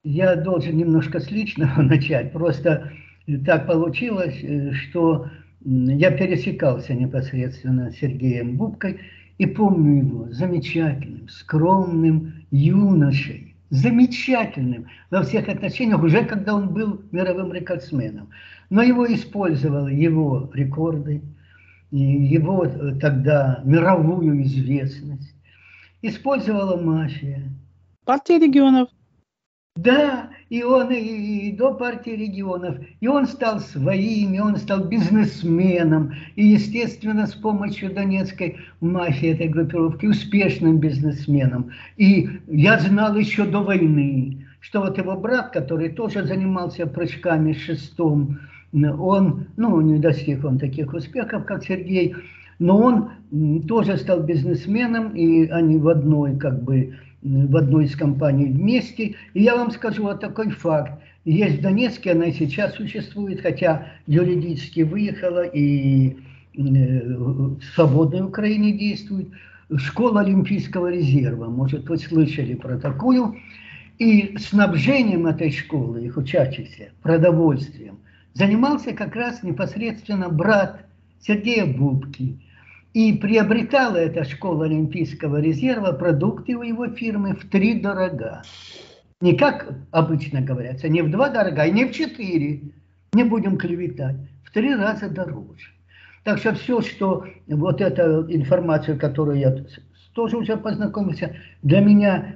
Я должен немножко с личного начать. Просто так получилось, что я пересекался непосредственно с Сергеем Бубкой и помню его замечательным, скромным юношей. Замечательным во всех отношениях, уже когда он был мировым рекордсменом. Но его использовали его рекорды, его тогда мировую известность. Использовала мафия. Партия регионов. Да, и он и до партии регионов, и он стал своим, и он стал бизнесменом, и, естественно, с помощью донецкой мафии, этой группировки, успешным бизнесменом. И я знал еще до войны, что вот его брат, который тоже занимался прыжками шестом, он, ну, не достиг он таких успехов, как Сергей, но он тоже стал бизнесменом, и они в одной, как бы, в одной из компаний вместе. И я вам скажу вот такой факт. Есть в Донецке, она и сейчас существует, хотя юридически выехала и в свободной Украине действует, школа Олимпийского резерва. Может, вы слышали про такую. И снабжением этой школы, их учащихся, продовольствием, занимался как раз непосредственно брат Сергея Бубки. И приобретала эта школа Олимпийского резерва продукты у его фирмы втридорога. Не как обычно говорится, не в 2 дорога, и не в 4. Не будем клеветать. В 3 раза дороже. Так что все, что вот эта информация, которую я тоже уже познакомился, для меня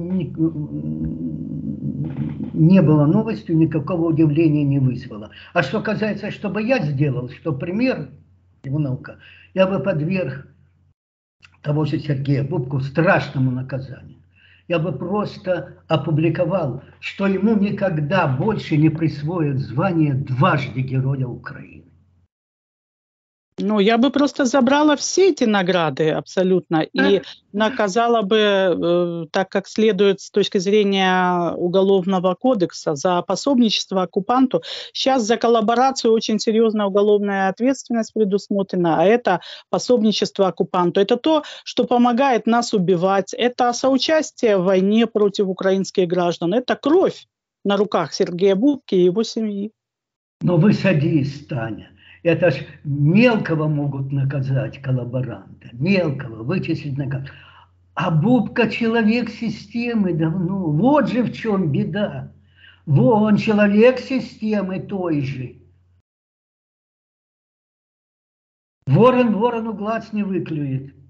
не было новостью, никакого удивления не вызвало. А что касается, что бы я сделал, что пример, его наука, я бы подверг того же Сергея Бубку страшному наказанию. Я бы просто опубликовал, что ему никогда больше не присвоят звание дважды Героя Украины. Ну, я бы просто забрала все эти награды абсолютно и наказала бы, так как следует с точки зрения Уголовного кодекса, за пособничество оккупанту. Сейчас за коллаборацию очень серьезная уголовная ответственность предусмотрена, а это пособничество оккупанту. Это то, что помогает нас убивать, это соучастие в войне против украинских граждан, это кровь на руках Сергея Бубки и его семьи. Но вы садись, Таня. Это ж мелкого могут наказать коллаборанта, мелкого, вычислить наказать. А Бубка человек системы давно. Вот же в чем беда. Он человек системы той же. Ворон ворону глаз не выклюет.